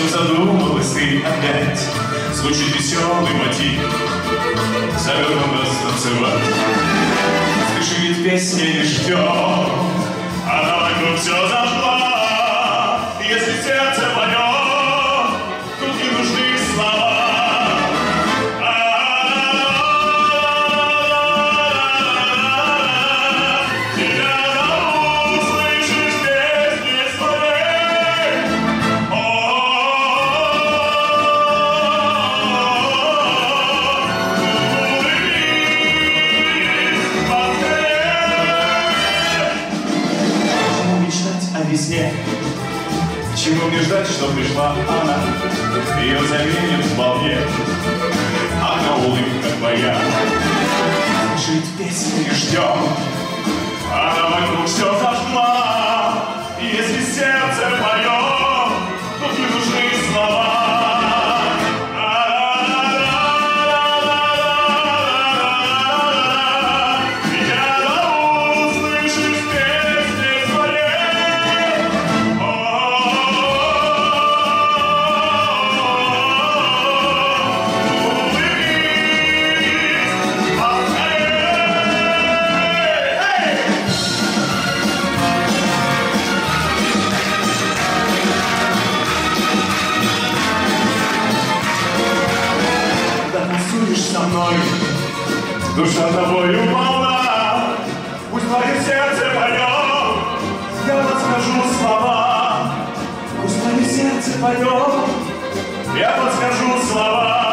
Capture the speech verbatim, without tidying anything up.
чем задумалась ты опять? Звучит веселый мотив, зовет он нас танцевать. Слыши, ведь песня не ждет, она вокруг все зажгла. Если сердце поет, тут не нужны слова. Весне. Чему мне ждать, что пришла она? Ее заменит вполне одна улыбка твоя. Жить песню не ждем, она вокруг все зажгла. И если сердце поет, тут не нужны слова. Со мной душа тобою полна, пусть твое сердце поет, я подскажу слова. Пусть твое сердце поет, я подскажу слова.